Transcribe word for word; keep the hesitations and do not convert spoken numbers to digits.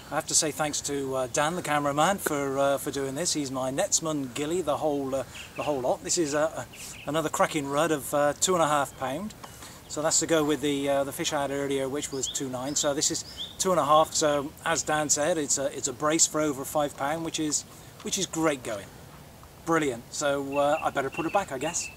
I have to say thanks to uh, Dan, the cameraman, for uh, for doing this. He's my netsman gilly, the whole uh, the whole lot. This is uh, another cracking rud of uh, two and a half pound. So that's to go with the uh, the fish I had earlier, which was two nine. So this is two and a half. So as Dan said, it's a it's a brace for over five pound, which is which is great going, brilliant. So uh, I better put it back, I guess.